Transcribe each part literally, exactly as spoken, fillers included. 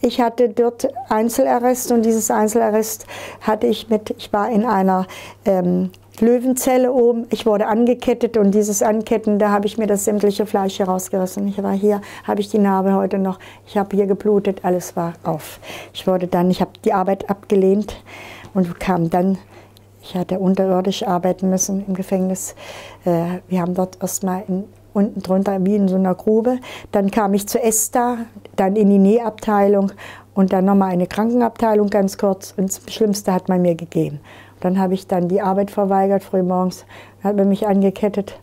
Ich hatte dort Einzelarrest und dieses Einzelarrest hatte ich mit, ich war in einer ähm, Löwenzelle oben, ich wurde angekettet und dieses Anketten, da habe ich mir das sämtliche Fleisch herausgerissen. Ich war hier, habe ich die Narbe heute noch, ich habe hier geblutet, alles war auf. Ich wurde dann, ich habe die Arbeit abgelehnt und kam dann, ich hatte unterirdisch arbeiten müssen im Gefängnis. Äh, wir haben dort erstmal in unten drunter wie in so einer Grube. Dann kam ich zu ESTA, dann in die Nähabteilung und dann nochmal eine Krankenabteilung ganz kurz. Und das Schlimmste hat man mir gegeben. Und dann habe ich dann die Arbeit verweigert, frühmorgens. Dann hat man mich angekettet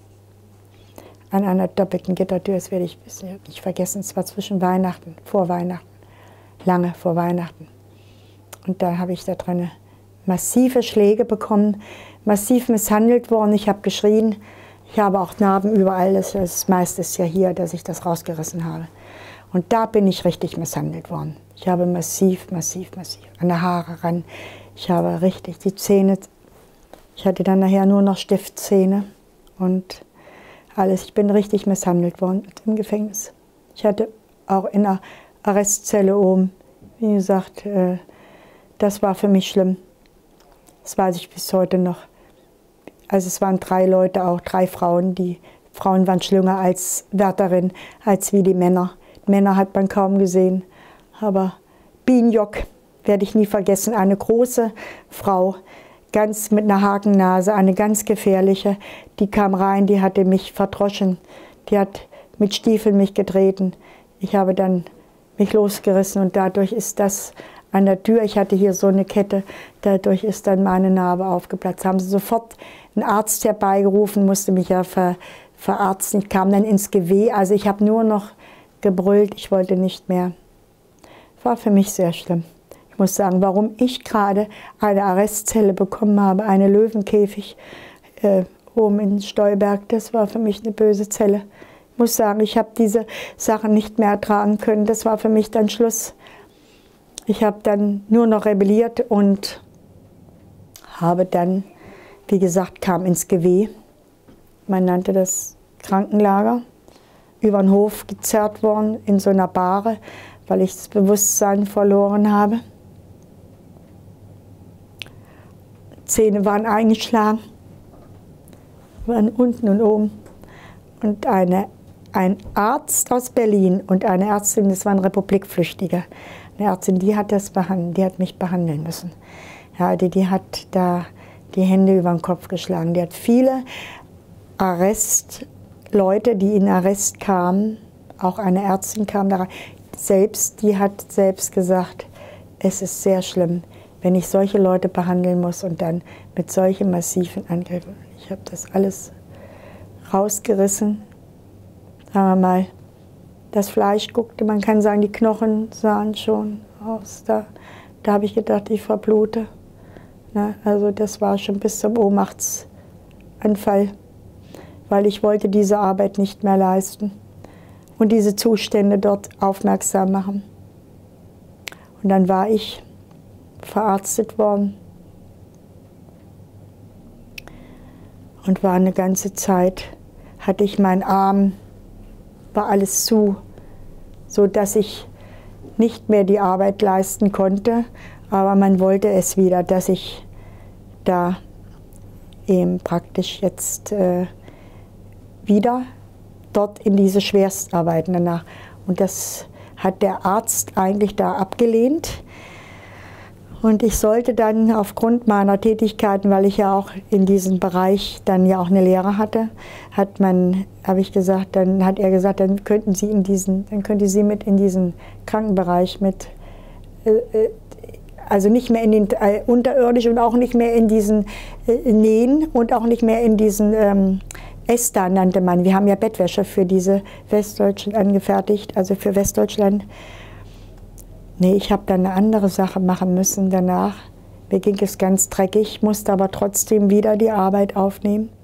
an einer doppelten Gittertür. Das werde ich nicht vergessen. Es war zwischen Weihnachten, vor Weihnachten, lange vor Weihnachten. Und da habe ich da drin massive Schläge bekommen, massiv misshandelt worden. Ich habe geschrien. Ich habe auch Narben überall, das, das meiste ist ja hier, dass ich das rausgerissen habe. Und da bin ich richtig misshandelt worden. Ich habe massiv, massiv, massiv an der Haare ran. Ich habe richtig die Zähne, ich hatte dann nachher nur noch Stiftzähne und alles. Ich bin richtig misshandelt worden im Gefängnis. Ich hatte auch in der Arrestzelle oben, wie gesagt, das war für mich schlimm. Das weiß ich bis heute noch. Also es waren drei Leute, auch drei Frauen. Die Frauen waren schlimmer als Wärterin, als wie die Männer. Die Männer hat man kaum gesehen. Aber Bienjock werde ich nie vergessen. Eine große Frau, ganz mit einer Hakennase, eine ganz gefährliche. Die kam rein, die hatte mich verdroschen. Die hat mit Stiefeln mich getreten. Ich habe dann mich losgerissen und dadurch ist das an der Tür, ich hatte hier so eine Kette, dadurch ist dann meine Narbe aufgeplatzt. Haben sie sofort einen Arzt herbeigerufen, musste mich ja ver, verarzten. Ich kam dann ins G W, also ich habe nur noch gebrüllt, ich wollte nicht mehr. War für mich sehr schlimm. Ich muss sagen, warum ich gerade eine Arrestzelle bekommen habe, eine Löwenkäfig äh, oben in Stolberg, das war für mich eine böse Zelle. Ich muss sagen, ich habe diese Sachen nicht mehr ertragen können, das war für mich dann Schluss. Ich habe dann nur noch rebelliert und habe dann, wie gesagt, kam ins G W. Man nannte das Krankenlager. Über den Hof gezerrt worden in so einer Bahre, weil ich das Bewusstsein verloren habe. Zähne waren eingeschlagen, waren unten und oben. Und eine, ein Arzt aus Berlin und eine Ärztin, das waren Republikflüchtige. Eine Ärztin, die hat das behandelt, die hat mich behandeln müssen. Ja, die, die hat da die Hände über den Kopf geschlagen. Die hat viele Arrestleute, die in Arrest kamen, auch eine Ärztin kam da rein, selbst, die hat selbst gesagt, es ist sehr schlimm, wenn ich solche Leute behandeln muss und dann mit solchen massiven Angriffen. Ich habe das alles rausgerissen, sagen wir mal. Das Fleisch guckte, man kann sagen, die Knochen sahen schon aus. Da, da habe ich gedacht, ich verblute. Na, also das war schon bis zum Ohnmachtsanfall, weil ich wollte diese Arbeit nicht mehr leisten und diese Zustände dort aufmerksam machen. Und dann war ich verarztet worden und war eine ganze Zeit, hatte ich meinen Arm, war alles zu, so dass ich nicht mehr die Arbeit leisten konnte, aber man wollte es wieder, dass ich da eben praktisch jetzt äh, wieder dort in diese Schwerstarbeiten danach. Und das hat der Arzt eigentlich da abgelehnt. Und ich sollte dann aufgrund meiner Tätigkeiten, weil ich ja auch in diesem Bereich dann ja auch eine Lehre hatte, hat man, habe ich gesagt, dann hat er gesagt, dann könnten Sie in diesen, dann könnte Sie mit in diesen Krankenbereich mit, äh, also nicht mehr in den äh, unterirdisch und auch nicht mehr in diesen äh, Nähen und auch nicht mehr in diesen ähm, ESTA nannte man. Wir haben ja Bettwäsche für diese Westdeutschen angefertigt, also für Westdeutschland. Nee, ich habe dann eine andere Sache machen müssen danach. Mir ging es ganz dreckig, musste aber trotzdem wieder die Arbeit aufnehmen.